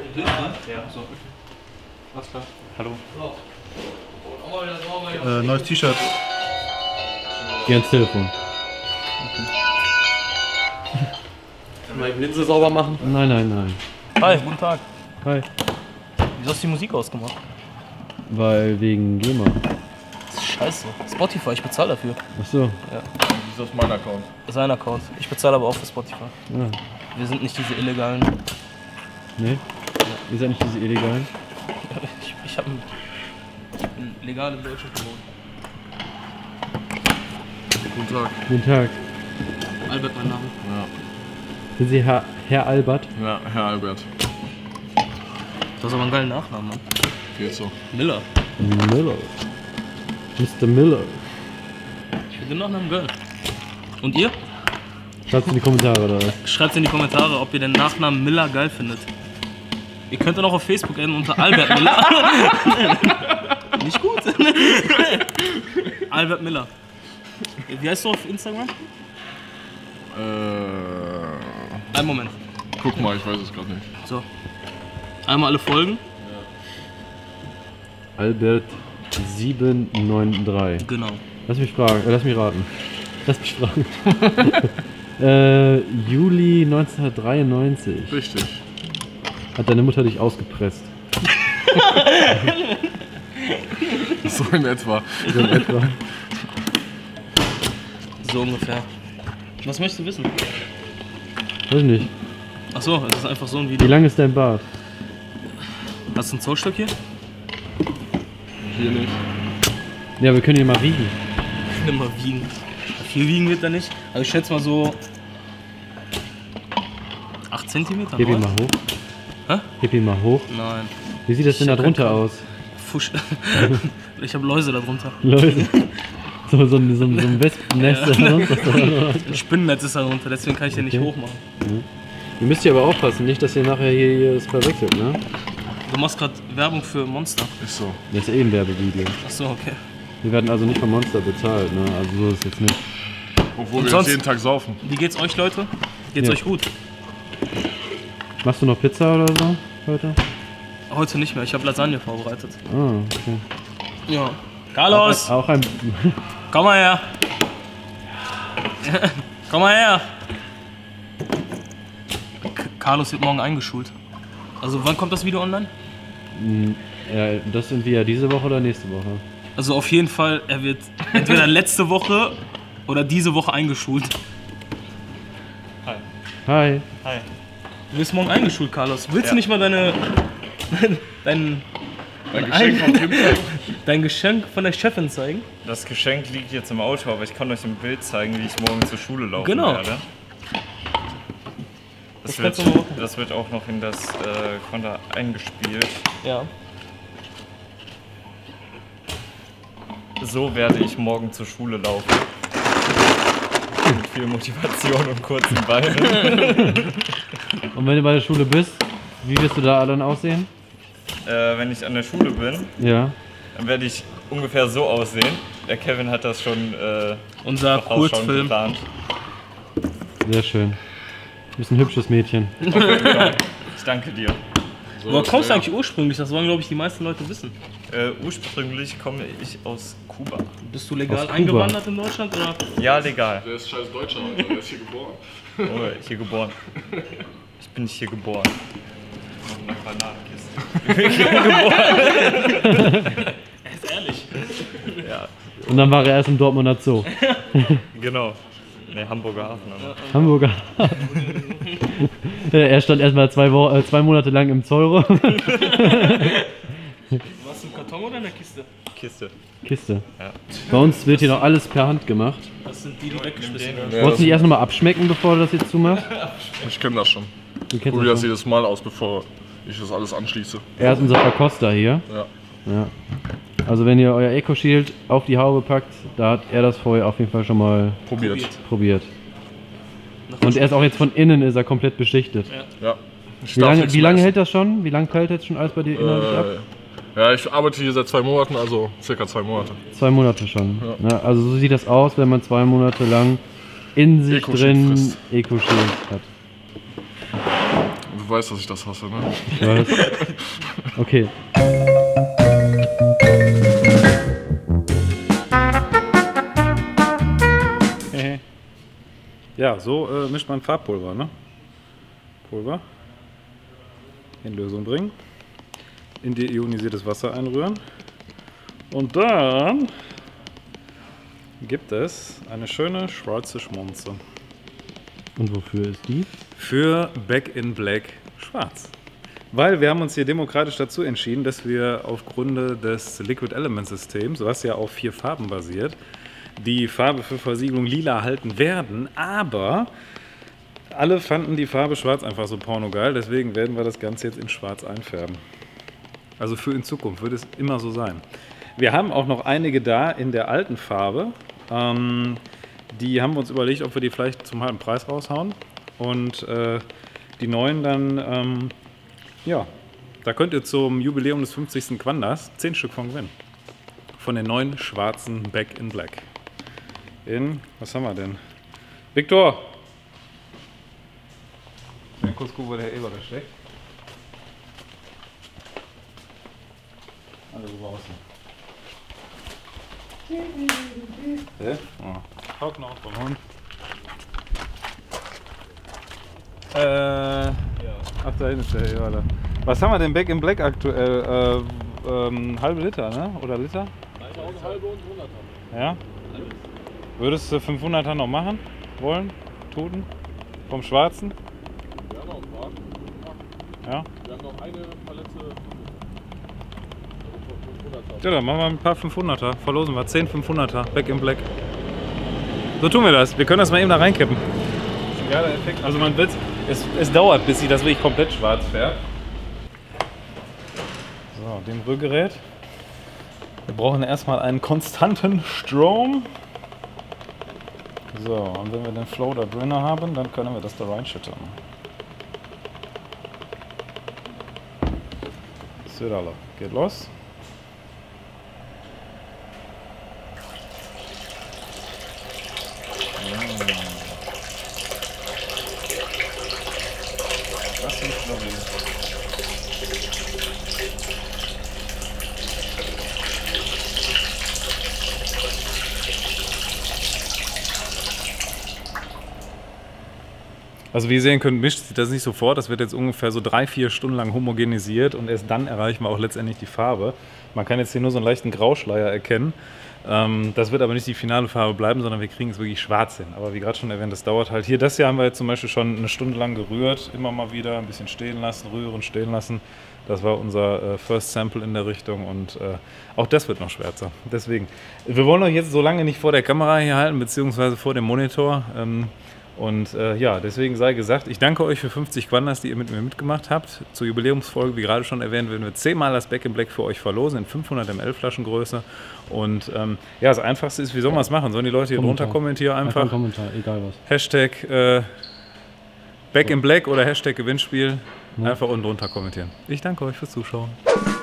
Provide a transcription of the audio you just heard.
Ja, so. Alles klar. Hallo. Neues T-Shirt. Geh ans Telefon. Mal die Linse sauber machen. Nein, nein, nein. Hi, guten Tag. Hi. Wieso hast du die Musik ausgemacht? Weil wegen GEMA. Das ist scheiße. Spotify, ich bezahle dafür. Achso. Ja. Das ist mein Account. Sein Account. Ich bezahle aber auch für Spotify. Ja. Wir sind nicht diese illegalen. Ne? Ihr seid nicht diese Illegalen? Ich habe ein legal in Deutschland gewohnt. Guten Tag. Guten Tag. Albert, mein Name. Ja. Sind Sie Herr Albert? Ja, Herr Albert. Du hast aber einen geilen Nachnamen, Mann. Geht so. Miller. Miller. Mr. Miller. Ich finde den Nachnamen geil. Und ihr? Schreibt in die Kommentare oder was? Schreibt in die Kommentare, ob ihr den Nachnamen Miller geil findet. Ihr könnt dann auch auf Facebook adden unter Albert Miller. Nicht gut. Albert Miller. Wie heißt du auf Instagram? Einen Moment. Guck mal, ich weiß es gerade nicht. So. Einmal alle Folgen. Albert 793. Genau. Lass mich raten. Lass mich fragen. Juli 1993. Richtig. Hat deine Mutter dich ausgepresst? So in etwa. So in etwa. So ungefähr. Was möchtest du wissen? Weiß nicht. Achso, es ist einfach so ein Wie Video. lang ist dein Bart? Hast du einen Zollstock hier? Hier nicht. Ja, wir können ihn mal wiegen. Nimm mal wiegen. Viel wiegen wird er nicht. Also ich schätze mal so 8 cm. Heb ihn mal hoch. Hä? Heb ihn mal hoch. Nein. Wie sieht das denn da drunter aus? Fusch. Ich habe Läuse da drunter. Leute. So ein Wespennest oder sonst was. Ein Spinnennetz ist da drunter, deswegen kann ich den nicht Okay. hochmachen. Ihr müsst hier aber aufpassen, nicht, dass ihr nachher hier das verwechselt, ne? Du machst gerade Werbung für Monster. Ist so. Das ist ja eh ein Werbevideo. Achso, okay. Wir werden also nicht von Monster bezahlt, ne? Also so ist es jetzt nicht. Obwohl Und wir sonst- jetzt jeden Tag saufen. Wie geht's euch, Leute? Geht's Ja. euch gut? Machst du noch Pizza oder so heute? Heute nicht mehr, ich habe Lasagne vorbereitet. Ah, okay. Ja. Carlos! Auch ein. Komm mal her! Komm mal her! Carlos wird morgen eingeschult. Also wann kommt das Video online? Ja, das sind wir ja diese Woche oder nächste Woche? Also auf jeden Fall, er wird entweder letzte Woche oder diese Woche eingeschult. Hi. Hi. Hi. Du wirst morgen eingeschult, Carlos. Willst du nicht mal dein Geschenk vom Kim zeigen? dein Geschenk von der Chefin zeigen? Das Geschenk liegt jetzt im Auto, aber ich kann euch ein Bild zeigen, wie ich morgen zur Schule laufen Genau. werde. Das kannst du mal machen. Das wird auch noch in das Konto eingespielt. Ja. So werde ich morgen zur Schule laufen. Mit viel Motivation und kurzen Beinen. Und wenn du bei der Schule bist, wie wirst du da dann aussehen? Wenn ich an der Schule bin, Ja. dann werde ich ungefähr so aussehen. Der Kevin hat das schon Unser vorausschauen Kurzfilm. geplant. Sehr schön. Du bist ein hübsches Mädchen. Auf jeden Fall. Ich danke dir. So, Woher kommst du ja. eigentlich ursprünglich? Das wollen, glaube ich, die meisten Leute wissen. Ursprünglich komme ich aus Kuba. Bist du legal Aus Kuba. eingewandert in Deutschland? Oder? Ja, legal. Der ist scheiß Deutscher, Alter. Der ist hier geboren. Oh, hier geboren. Ich bin nicht hier geboren. Noch eine Granatenkiste. Er ist ehrlich. Ja, Und dann war er erst im Dortmunder Zoo. genau. Ne, Hamburger Hafen. Aber. Hamburger. Er stand erstmal 2 Monate lang im Zollraum. Warst du im Karton oder in der Kiste? Kiste. Kiste. Ja. Bei uns wird hier noch alles per Hand gemacht. Das sind die weggeschmissen werden. Ja, Wolltest du nicht erst nochmal abschmecken, bevor du das jetzt zumachst? ich kenne das schon. Du kennst Probier das das schon. jedes Mal aus, bevor ich das alles anschließe. Er ist unser Verkoster hier. Ja. Ja. Also wenn ihr euer Eco-Shield auf die Haube packt, da hat er das vorher auf jeden Fall schon mal Probiert. probiert. Und er ist auch jetzt von innen ist er komplett beschichtet. Ja. Ich Wie darf lange, nichts wie mehr lange essen. hält das schon? Wie lange perlt jetzt schon alles bei dir innerlich ab? Ja, ich arbeite hier seit 2 Monaten, also circa 2 Monate. 2 Monate schon. Ja. Ja, also so sieht das aus, wenn man 2 Monate lang in sich Eco-Shield drin frisst. Eco-Shield hat. weißt, dass ich das hasse, ne? Ich weiß. Okay. Ja, so mischt man Farbpulver, ne? Pulver in Lösung bringen, in deionisiertes Wasser einrühren und dann gibt es eine schöne schwarze Schmonze. Und wofür ist die? Für Back in Black schwarz. Weil wir haben uns hier demokratisch dazu entschieden, dass wir aufgrund des Liquid Element Systems, was ja auf 4 Farben basiert, die Farbe für Versiegelung lila halten werden, aber alle fanden die Farbe schwarz einfach so pornogeil, deswegen werden wir das Ganze jetzt in schwarz einfärben. Also für in Zukunft wird es immer so sein. Wir haben auch noch einige da in der alten Farbe, die haben wir uns überlegt, ob wir die vielleicht zum halben Preis raushauen und die neuen dann, ja, da könnt ihr zum Jubiläum des 50. Quanders 10 Stück von gewinnen. Von den neuen schwarzen Back in Black. In, was haben wir denn? Victor! Ja, kurz gucken, wo der Eber da steckt. Alle draußen. Haut noch vom Hund. Ach, da hinten ist der Eber da. Was haben wir denn Back in Black aktuell? Halbe Liter, ne? Oder Liter? Eine halbe und 100er. Ja? Würdest du 500er noch machen wollen? Toten? Vom Schwarzen? Wir haben noch ein paar. Ja? Wir haben noch eine Palette 500er. Ja, dann machen wir ein paar 500er. Verlosen wir 10 500er. Back in Black. So tun wir das. Wir können das mal eben da reinkippen. Das ist ein geiler Effekt. Also man wird, es dauert, bis sich das wirklich komplett schwarz färbt. So, dem Rührgerät. Wir brauchen erstmal einen konstanten Strom. So, und wenn wir den Flow da drin haben, dann können wir das da reinschütten. Söderle, geht los. Das ist lovely. Also wie ihr sehen könnt, mischt sich das nicht sofort. Das wird jetzt ungefähr so 3-4 Stunden lang homogenisiert und erst dann erreichen wir auch letztendlich die Farbe. Man kann jetzt hier nur so einen leichten Grauschleier erkennen. Das wird aber nicht die finale Farbe bleiben, sondern wir kriegen es wirklich schwarz hin. Aber wie gerade schon erwähnt, das dauert halt. Hier, das hier haben wir jetzt zum Beispiel schon eine Stunde lang gerührt. Immer mal wieder ein bisschen stehen lassen, rühren, stehen lassen. Das war unser First Sample in der Richtung und auch das wird noch schwärzer. Deswegen, wir wollen euch jetzt so lange nicht vor der Kamera hier halten, beziehungsweise vor dem Monitor. Ja, deswegen sei gesagt, ich danke euch für 50 Quanders, die ihr mit mir mitgemacht habt. Zur Jubiläumsfolge, wie gerade schon erwähnt, werden wir 10-mal das Back in Black für euch verlosen in 500 ml Flaschengröße. Und ja, das Einfachste ist, wie soll man es machen? Sollen die Leute hier drunter kommentieren einfach? Einfach Kommentar, egal was. Hashtag Back in Black oder Hashtag Gewinnspiel. Einfach unten drunter kommentieren. Ich danke euch fürs Zuschauen.